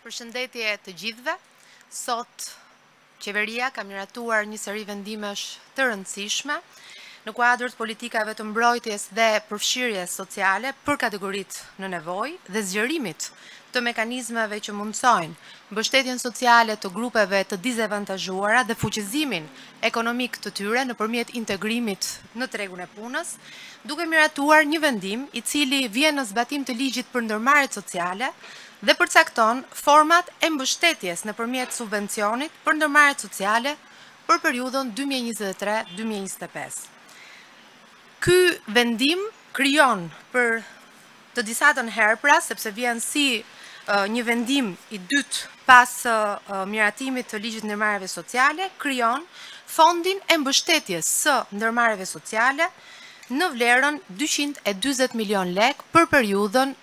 Përshëndetje të gjithëve. Sot qeveria ka miratuar një seri vendimesh të rëndësishme në kuadër të politikave të mbrojtjes dhe përfshirjes sociale për kategoritë në nevojë dhe zgjerimit të mekanizmave që mundsojnë mbështetjen sociale të grupeve të dizavantazhuara dhe fuqizimin ekonomik të tyre nëpërmjet integrimit në tregun e punës, duke miratuar një vendim i cili vjen në zbatim të ligjit për ndërmarrjet sociale dhe përcakton format e mbështetjes nëpërmjet subvencionit për ndërmarrjet sociale për periudhën 2023-2025. Ky vendim krijon për të disatën herë pra, sepse vjen si një vendim i dytë pas miratimit të ligjit ndërmarrjeve sociale, krijon fondin e mbështetjes së ndërmarrjeve sociale në vlerën 240 milion lek për periudhën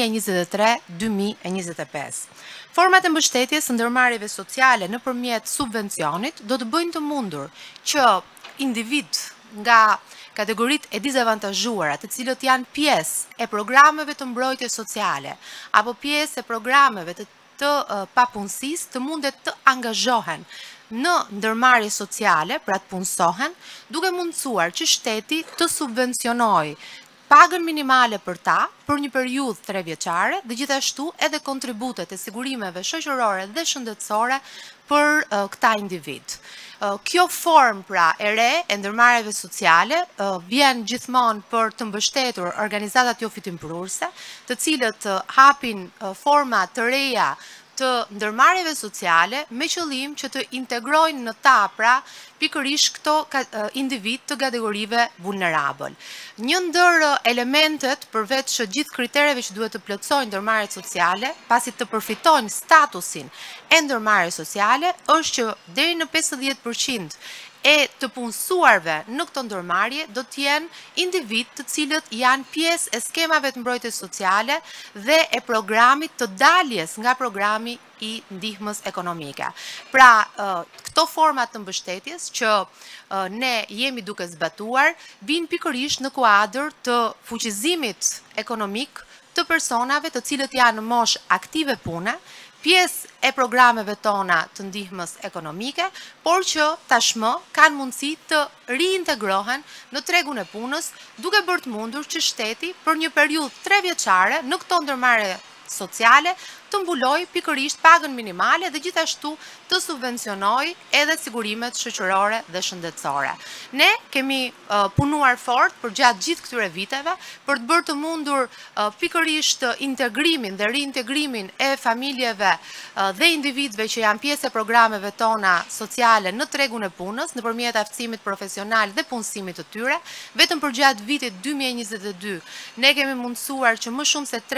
2023-2025. Format e mbështetjes së ndërmarrjeve sociale nëpërmjet subvencionit do të bëjnë të mundur që individ nga kategoritë e dizavantazhuara, të cilët janë pjesë e programeve të mbrojtjes sociale apo pjesë e programeve të papunësisë të mundet të angazhohen në ndërmarrje sociale, pra të punësohen, duke mundësuar që shteti të subvencionojë pagën minimale për ta për një periudhë 3 vjeçare dhe gjithashtu edhe kontributet e sigurimeve shoqërore dhe shëndetësore për këta individ. Kjo formë pra e re e ndërmarrjeve sociale vjen gjithmonë për të mbështetur organizatat jo fitimprurëse, të cilët hapin forma të reja të ndërmarrjeve sociale me qëllim që të integrojnë në ta pra pikërisht këto individ të kategorive vulnerabël. Një ndër elementet përveç gjithë kritereve që duhet të plotësojnë ndërmarrjet sociale, pasi të përfitojnë statusin e ndërmarrjes sociale, është që deri në 50% e të punësuarve në këto ndërmarrje do të jenë individ të cilët janë pjesë e skemave të mbrojtjes sociale dhe e programit të daljes nga programi i ndihmës ekonomike. Pra, këto format të mbështetjes që ne jemi duke zbatuar, vijnë pikërisht në kuadër të fuqizimit ekonomik të personave të cilët janë në moshë aktive pune, pjesë e programeve tona të ndihmës ekonomike, por që tashmë kanë mundësi të riintegrohen në tregun e punës, duke bërë të mundur që shteti për një periudhë 3 vjeçare në këto ndërmarrje sociale të mbuloj pikërisht pagën minimale dhe gjithashtu të subvencionoj edhe sigurimet shoqërore dhe shëndetësore. Ne kemi punuar fort për gjatë gjithë këtyre viteve për të bërë të mundur pikërisht integrimin dhe riintegrimin e familjeve dhe individëve që janë pjesë e programeve tona sociale në tregun e punës nëpërmjet aftësimit profesional dhe punësimit të tyre. Vetëm për gjatë vitit 2022 ne kemi mundësuar që më shumë se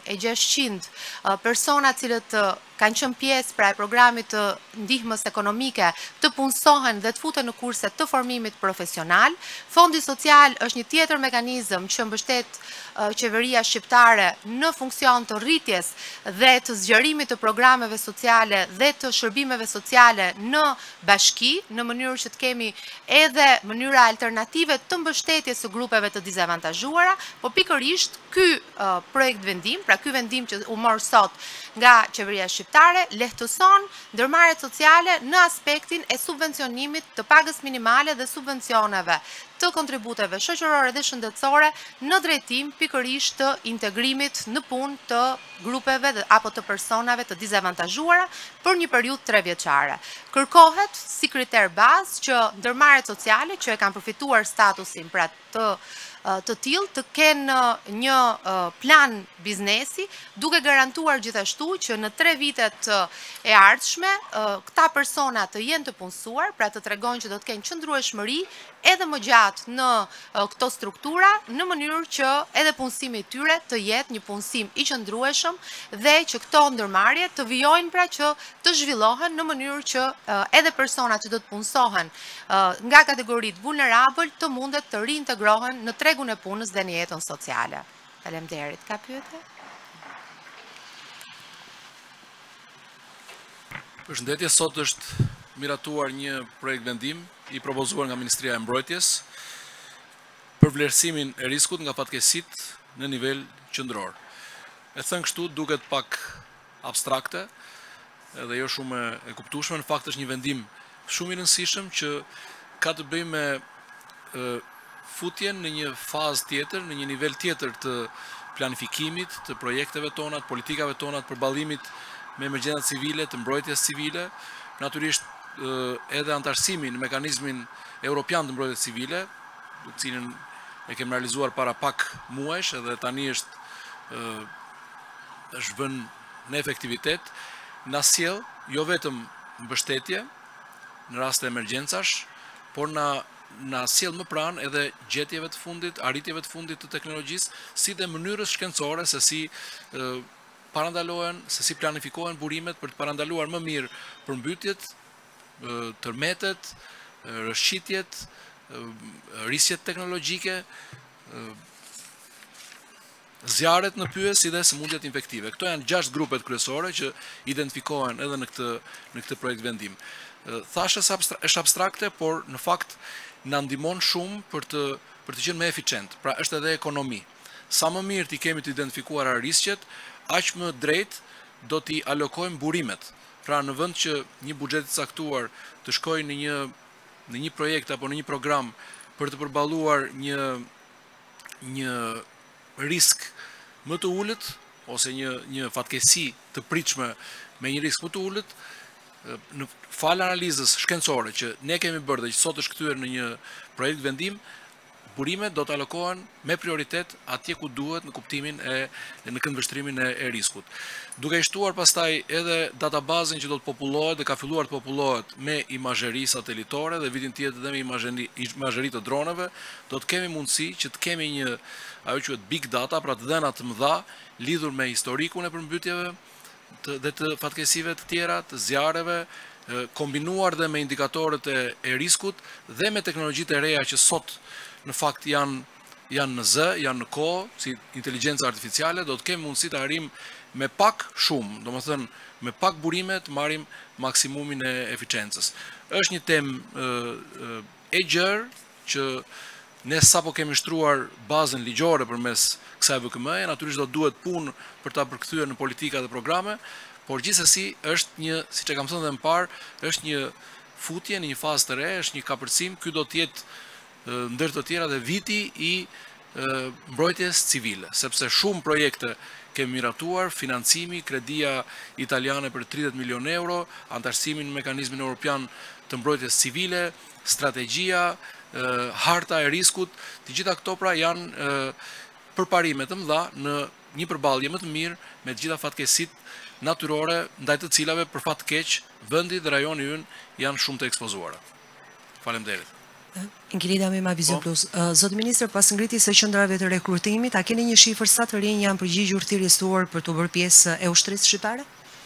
3600 persona cilët kanë qenë pjesë pra e programit të ndihmës ekonomike të punësohen dhe të futen në kurse të formimit profesional. Fondi social është një tjetër mekanizëm që mbështet qeveria shqiptare në funksion të rritjes dhe të zgjerimit të programeve sociale dhe të shërbimeve sociale në bashki, në mënyrë që të kemi edhe mënyra alternative të mbështetjes së grupeve të dizavantazhuara, po pikërisht ky projekt vendim, pra ky vendim që u mor sot nga qeveria shqiptare, lehtëson ndërmarrjet sociale në aspektin e subvencionimit të pagës minimale dhe subvencioneve të kontributeve shoqërore dhe shëndetësore në drejtim pikërisht të integrimit në punë të grupeve apo të personave të dizavantazhuara për një periudhë 3 vjeçare. Kërkohet si kriter bazë që ndërmarrjet sociale që e kanë përfituar statusin pra të tillë të kenë një plan biznesi, duke garantuar gjithashtu që në 3 vitet e ardhshme këta persona të jenë të punësuar, pra të tregojnë që do të kenë qëndrueshmëri edhe më gjatë në këto struktura, në mënyrë që edhe punësimi i tyre të jetë një punësim i qëndrueshëm dhe që këto ndërmarrje të vijojnë pra që të zhvillohen në mënyrë që edhe personat që do të punësohen nga kategoritë vulnerabël të mundet të riintegrohen në tregun e punës dhe në jetën sociale. Faleminderit. Ka pyetje? Përshëndetje, sot është miratuar një projekt vendim i propozuar nga Ministria e Mbrojtjes për vlerësimin e riskut nga fatkeqësitë në nivel qendror. E thënë kështu duket pak abstrakte edhe jo shumë e kuptueshme. Në fakt është një vendim shumë i rëndësishëm që ka të bëjë me futjen në një fazë tjetër, në një nivel tjetër të planifikimit, të projekteve tona, të politikave tona, të përballimit me emergjencat civile, të mbrojtjes civile, natyrisht edhe antarësimin në mekanizmin europian të mbrojtjes civile, të cilin e kemi realizuar para pak muajsh edhe tani është vënë në efektivitet, na sjell jo vetëm mbështetje në rast të emergjencash, por na sjell më pranë edhe gjetjeve të fundit, arritjeve të fundit të teknologjisë, si dhe mënyrës shkencore se si parandalohen, se si planifikohen burimet për të parandaluar më mirë përmbytjet, tërmetet, rrëshqitjet, rrisjet teknologjike, zjarret në pyes si dhe sëmundjet infektive. Këto janë 6 grupet kryesore që identifikohen edhe në këtë projekt vendim. Thashë është abstrakte, por në fakt na ndihmon shumë për të qenë më eficient. Pra është edhe ekonomi. Sa më mirë ti kemi të identifikuar rrisjet, aq më drejt do t'i alokojmë burimet. Pra në vend që një buxhet i caktuar të shkojë në një projekt apo në një program për të përballuar një risk më të ulët ose një fatkeqësi të pritshme me një risk më të ulët, në fal analizës shkencore që ne kemi bërë dhe që sot është kthyer në një projekt vendim, burimet do të alokohen me prioritet atje ku duhet në kuptimin në këndvështrimin e riskut. Duke i shtuar pastaj edhe databazën që do të popullohet dhe ka filluar të popullohet me imazheri satelitore dhe vitin tjetër dhe me imazheri të droneve, do të kemi mundësi që të kemi një ajo quhet big data, pra të dhëna të mëdha lidhur me historikun e përmbytjeve dhe të fatkeqësive të tjera, të zjarreve, kombinuar dhe me indikatorët e riskut dhe me teknologjitë e reja që sot në fakt janë në zë, janë në kohë, si inteligjenca artificiale, do të kemi mundësi të arrijmë me pak shumë, domethënë me pak burime të marrim maksimumin e eficiencës. Është një temë e gjerë që ne sapo kemi shtruar bazën ligjore përmes kësaj VKM-je, natyrisht do duhet punë për ta përkthyer në politika dhe programe, por gjithsesi është një, siç e kam thënë edhe më parë, është një futje në një fazë të re, është një kapërcim, ky do të jetë ndër të tjera dhe viti i mbrojtjes civile, sepse shumë projekte kemi miratuar, financimi, kredia italiane për 30 milion euro, antarësimi në mekanizmin europian të mbrojtjes civile, strategjia, harta e riskut, të gjitha këto pra janë përparime të mëdha në një përballje më të mirë me të gjitha fatkeqësitë natyrore ndaj të cilave për fat keq vendi dhe rajoni ynë janë shumë të ekspozuara. Faleminderit. Ingjilida me Vision Plus. Zoti ministër, pas ngritjes së qendrave të rekrutimit, a keni një shifër sa të rinj janë përgjigjur thirrjes tuaj për të bërë pjesë e ushtrisë shqiptare?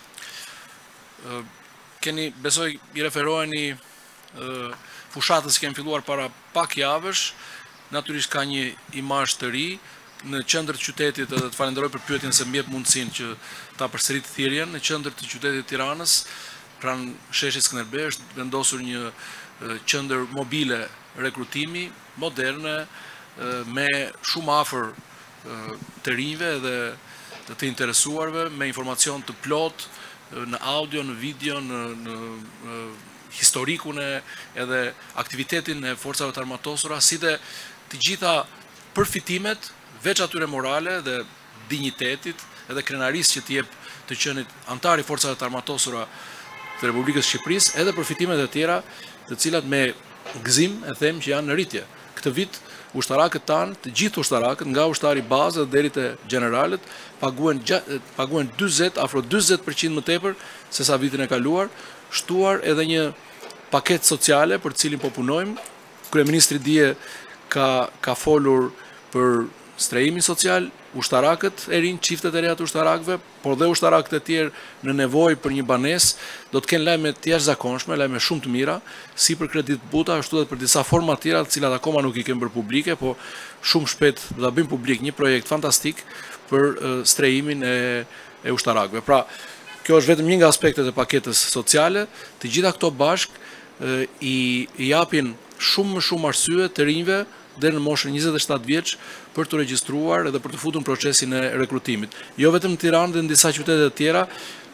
Besoj i referoheni fushatës që kemi filluar para pak javësh, natyrisht ka një imazh të ri në qendër të qytetit, edhe të falenderoj për pyetjen se më jep mundësinë që ta përsërit thirrjen. Në qendër të qytetit të Tiranës, pranë sheshit Skënderbej, është vendosur një qendër mobile rekrutimi, moderne, me shumë afër të rinjve dhe të interesuarve, me informacion të plot në audio, në video, në historikun edhe aktivitetin e forcave të armatosura, si dhe të gjitha përfitimet, veç atyre morale dhe dignitetit edhe krenarisë që t'jep të qenit antari forcave të armatosura të Republikës Shqipërisë, edhe përfitimet e tjera të cilat me gëzim e them që janë në rritje. Këtë vit ushtarakët tanë, të gjithë ushtarakët, nga ushtari bazë dhe deri te generalet, paguhen 40, afro 40% më tepër se sa vitin e kaluar, shtuar edhe një paket sociale për cilin po punojmë. Kryeministri dje ka folur për strehimin social, ushtarakët e rinj, çiftet e reja të ushtarakëve, por dhe ushtarakët e tjerë në nevojë për një banesë, do të kenë lajme të jashtëzakonshme, lajme shumë të mira, si për kredit buta, ashtu edhe për disa forma tjera, të cilat akoma nuk i kemi bërë publike, po shumë shpejt do ta bëjmë publik një projekt fantastik për strehimin e ushtarakëve. Pra, kjo është vetëm një nga aspektet e paketës sociale, të gjitha këto bashkë i japin shumë më shumë arsye të rinjve deri në moshën 27 vjeç për të regjistruar edhe për të futur në procesin e rekrutimit. Jo vetëm në Tiranë dhe në disa qytete të tjera,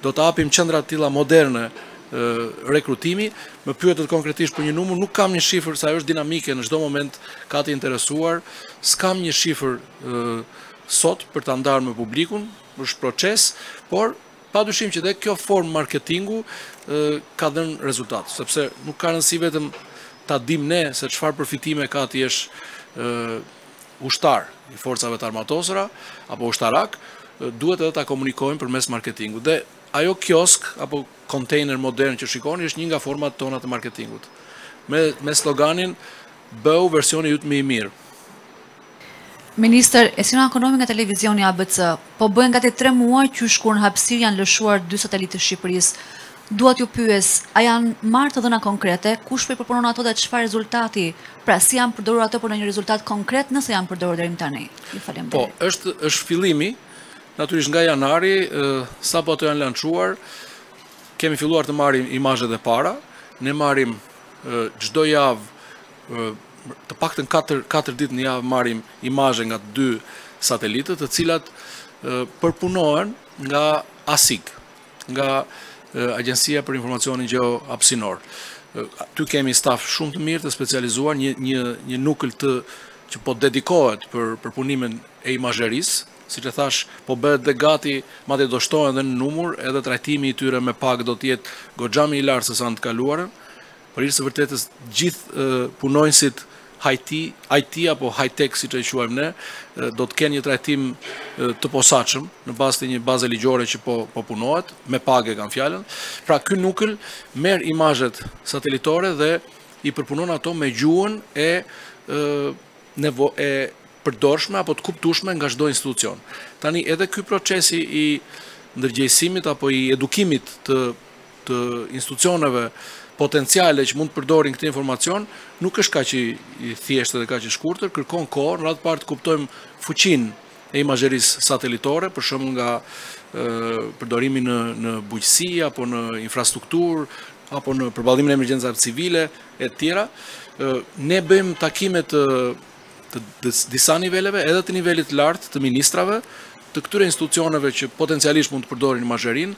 do të hapim qendra të tilla moderne rekrutimi, më pyetet konkretisht për një numër, nuk kam një shifër, sa është dinamike në çdo moment ka të interesuar, s'kam një shifër sot për ta ndarë me publikun, është proces, por padyshim që dhe kjo formë marketingu ka dhënë rezultat, sepse nuk ka rëndësi vetëm ta dim ne se çfarë përfitime ka të jesh ushtar i forcave të armatosura apo ushtarak, duhet edhe ta komunikojmë përmes marketingut. Dhe ajo kiosk apo kontejner modern që shikoni është një nga format tona të marketingut. Me sloganin bëu versioni jut më i mirë. Ministër, e Sinona Ekonomi nga televizioni ABC, po bëhen gati 3 muaj që shkur në hapësirë janë lëshuar 2 satelitë të Shqipërisë. Duat ju pyes, a janë marrë të dhëna konkrete, kush po i përpunon ato dhe çfarë rezultati? Pra si janë përdorur ato për një rezultat konkret nëse janë përdorur deri më tani? Ju faleminderit. Po, është fillimi. Natyrisht nga janari, sapo ato janë lançuar, kemi filluar të marrim imazhet e para. Ne marrim çdo javë, të paktën 4 ditë në javë marrim imazhe nga 2 satelitët, të cilat përpunohen nga ASIG, nga Agjencia për Informacionin Gjeohapësinor. Ty kemi staf shumë të mirë të specializuar, një nukël që po dedikohet për përpunimin e imazherisë, siç e thash, po bëhet dhe gati, madje do shtohen edhe në numër, edhe trajtimi i tyre me pagë do të jetë goxha më i lartë se sa në të kaluarën. Për së vërtetës gjithë punonjësit IT apo high-tech, siç e quajmë ne, do të kenë një trajtim të posaçëm në bazë të një baze ligjore që po punohet, me pagë kanë fjalën. Pra ky nukël merr imazhet satelitore dhe i përpunon ato me gjuhën e përdorshme apo të kuptueshme nga çdo institucion. Tani edhe ky procesi i ndërgjegjësimit apo i edukimit të institucioneve potenciale që mund të përdorin këtë informacion, nuk është kaq i thjeshtë dhe kaq i shkurtër, kërkon kohë, në radhë të parë të kuptojmë fuqinë e imazherisë satelitore, për shembull nga përdorimi në bujqësi apo në infrastrukturë apo në përballimin e emergjencave civile e tjera. Ne bëjmë takime të disa niveleve, edhe të nivelit lartë të ministrave, të këtyre institucioneve që potencialisht mund të përdorin imazherinë,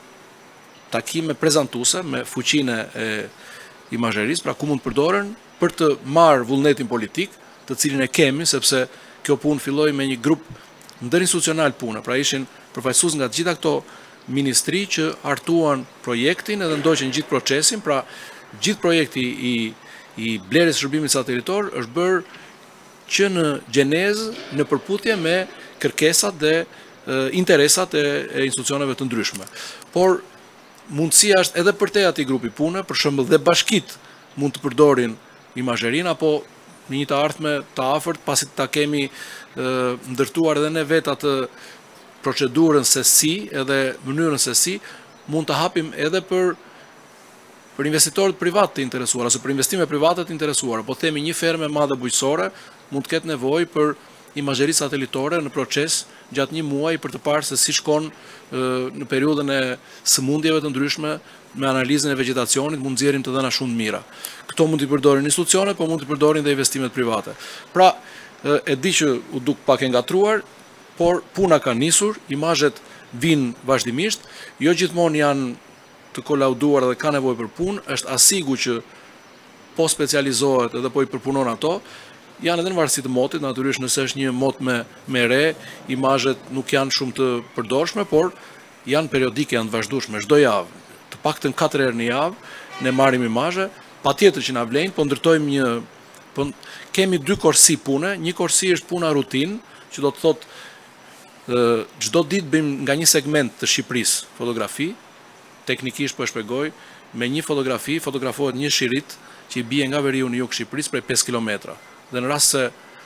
takime prezantuese me fuqinë e imazherisë, pra ku mund të përdoren për të marrë vullnetin politik, të cilin e kemi, sepse kjo punë filloi me një grup ndërinstitucional pune, pra ishin përfaqësues nga të gjitha këto ministri që hartuan projektin edhe ndoqën gjithë procesin, pra gjithë projekti i blerjes shërbimit satelitor është bërë që në gjenezë, në përputhje me kërkesat dhe interesat e institucioneve të ndryshme. Por mundësia është edhe për te ati grupi pune, për shembull dhe bashkit mund të përdorin imazherinë, apo në një të ardhme të afërt, pasi ta kemi ndërtuar edhe ne vetë atë procedurën se si, edhe mënyrën se si, mund të hapim edhe për investitorët privat të interesuar, ose për investime private të interesuar, po themi një ferme madhe bujqësore, mund të ketë nevojë për imazheri satelitore në proces gjatë një muaj për të parë se si shkon në periudhën e sëmundjeve të ndryshme me analizën e vegjetacionit, mund nxjerrim të dhëna shumë të mira. Këto mund t'i përdorin institucionet, po mund t'i përdorin dhe investimet private. Pra, e di që u duk pak e ngatruar, por puna ka nisur, imazhet vinë vazhdimisht, jo gjithmonë janë të kolauduar dhe ka nevojë për punë, është ASIG-u që po specializohet edhe po i përpunon ato, janë edhe në varësi të motit, natyrisht nëse është një mot me re, imazhet nuk janë shumë të përdorshme, por janë periodike, janë të vazhdueshme, çdo javë, të paktën 4 herë në javë, ne marrim imazhe, patjetër që na vlen, po ndërtojmë kemi 2 korsi pune, një korsi është puna rutinë, që do të thotë çdo ditë bëjmë nga një segment të Shqipërisë fotografi, teknikisht po e shpjegoj, me një fotografi fotografohet një shirit që i bie nga veriu në jug Shqipërisë prej 5 kilometra. Dhe në rast se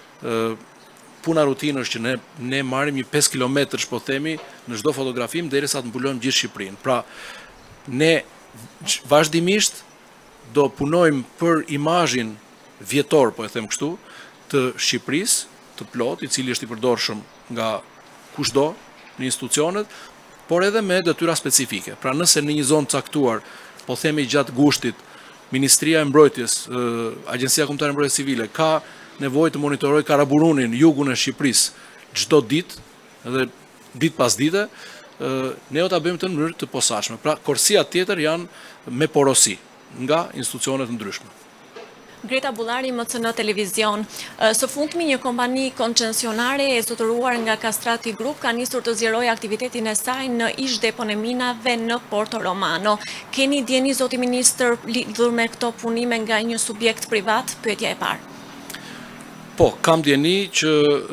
puna rutinë është që ne marrim një 5 kilometrësh, po themi, në çdo fotografim derisa të mbulojmë gjithë Shqipërinë. Pra, ne vazhdimisht do punojmë për imazhin vjetor, po e them kështu, të Shqipërisë, të plot, i cili është i përdorshëm nga kushdo në institucionet, por edhe me detyra specifike. Pra, nëse në një zonë caktuar, po themi gjatë gushtit, Ministria e Mbrojtjes, Agjencia Kombëtare e Mbrojtjes Civile, ka nevojë të monitorojë karaburunin jugun e Shqipërisë çdo ditë, edhe ditë pas dite, ne do ta bëjmë të në mënyrë të posaçme. Pra, korsia tjetër janë me porosi nga institucionet ndryshme. Greta Bullari, MCN Televizion. Së fundmi një kompani koncesionare e zotëruar nga Castrati Group ka nisur të zgjerojë aktivitetin e saj në ish depon e minave në Porto Romano. Keni dieni, zoti ministër, lidhur me këto punime nga një subjekt privat? Pyetja e parë. Po, kam dieni që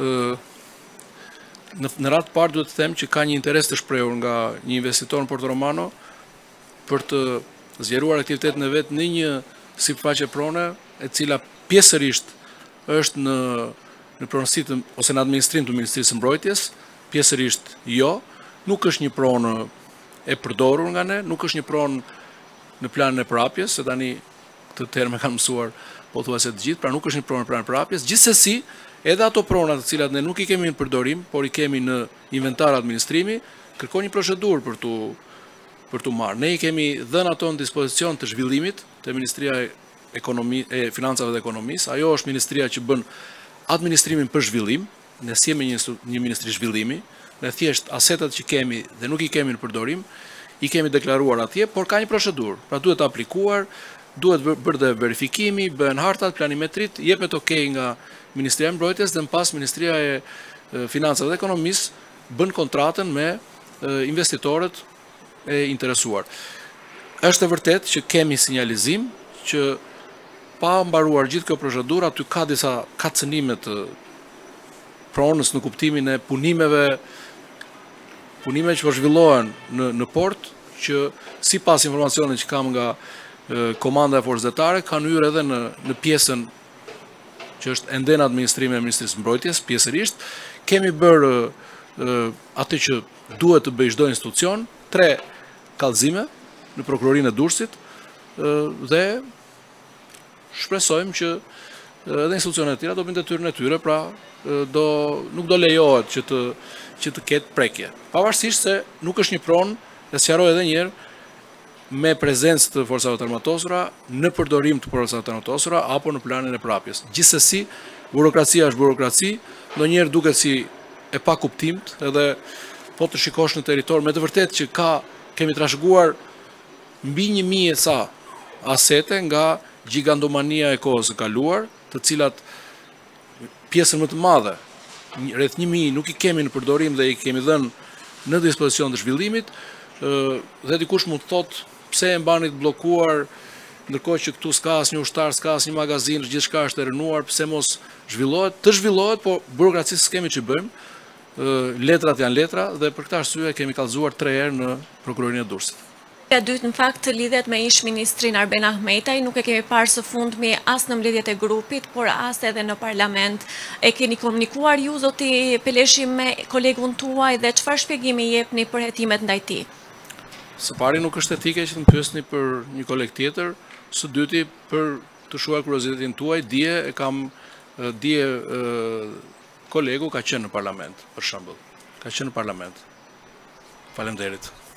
në radhë parë duhet të them që ka një interes të shprehur nga një investitor në Porto Romano për të zgjeruar aktivitetin e vet në një sipërfaqe prone, e cila pjesërisht është në pronësitë ose në administrim të Ministrisë së Mbrojtjes, pjesërisht jo, nuk është një pronë e përdorur nga ne, nuk është një pronë në planin e përhapjes, se tani këtë terme kanë mësuar pothuajse të gjithë, pra nuk është një pronë në planin e përhapjes. Gjithsesi, edhe ato pronat të cilat ne nuk i kemi në përdorim, por i kemi në inventar administrimi, kërkon një procedurë për tu marrë. Ne i kemi dhënë ato në dispozicion të zhvillimit të Ministria e Financave dhe Ekonomisë. Ajo është ministria që bën administrimin për zhvillim. Ne si jemi një ministri zhvillimi, ne thjesht asetat që kemi dhe nuk i kemi në përdorim, i kemi deklaruar atje, por ka një procedurë. Pra duhet aplikuar, duhet bërë dhe verifikimi, bëhen hartat, planimetrit, jepet okej nga Ministria e Mbrojtjes dhe në pas Ministria e Financave dhe Ekonomisë bën kontratën me investitorët e interesuar. Është e vërtet që kemi sinjalizim që pa mbaruar gjithë kjo procedurë, aty ka disa kacënime të pronës në kuptimin e punimeve që po zhvillohen në port, që sipas informacionit që kam nga komanda e forcës detare, kanë hyrë edhe në pjesën që është ende në administrimin e Ministrisë së Mbrojtjes, pjesërisht. Kemi bërë atë që duhet të bëjë çdo institucion, 3 kallëzime në prokurorinë e Durrësit dhe shpresojmë që edhe institucionet e tjera do bëjnë detyrën e tyre, pra nuk do lejohet që të ketë prekje. Pavarësisht se nuk është një pronë, dhe sqaroj edhe një herë, me prezencë të forcave të armatosura, në përdorim të forcave të armatosura apo në planin e përhapjes. Gjithsesi, burokracia është burokraci, ndonjëherë duket si e pa kuptimt, edhe po të shikosh në territor, me të vërtetë që kemi trashëguar mbi 1000 e sa asete nga gigantomania e kohës së kaluar, të cilat pjesën më të madhe, rreth 1000 nuk i kemi në përdorim dhe i kemi dhënë në dispozicion të zhvillimit, dhe dikush mund të thotë pse e mbanit bllokuar, ndërkohë që këtu s'ka asnjë ushtar, s'ka asnjë magazin, gjithçka është e rënuar, pse mos zhvillohet? Të zhvillohet, po burokracisë s'kemi që bëjmë. Letrat janë letra dhe për këtë arsye kemi kallëzuar 3 herë në prokurorinë e Durrësit. E dytë në fakt lidhet me ish ministrin Arben Ahmetaj, nuk e kemi parë së fundmi as në mbledhjet e grupit, por as edhe në parlament. E keni komunikuar ju, zoti Peleshi, me kolegun tuaj dhe çfarë shpjegimi jepni për hetimet ndaj tij? Së pari nuk është etike që të më pyesni për një koleg tjetër, së dyti për të shuar kuriozitetin tuaj, dje kolegu ka qenë në parlament, për shembull. Ka qenë në parlament. Faleminderit.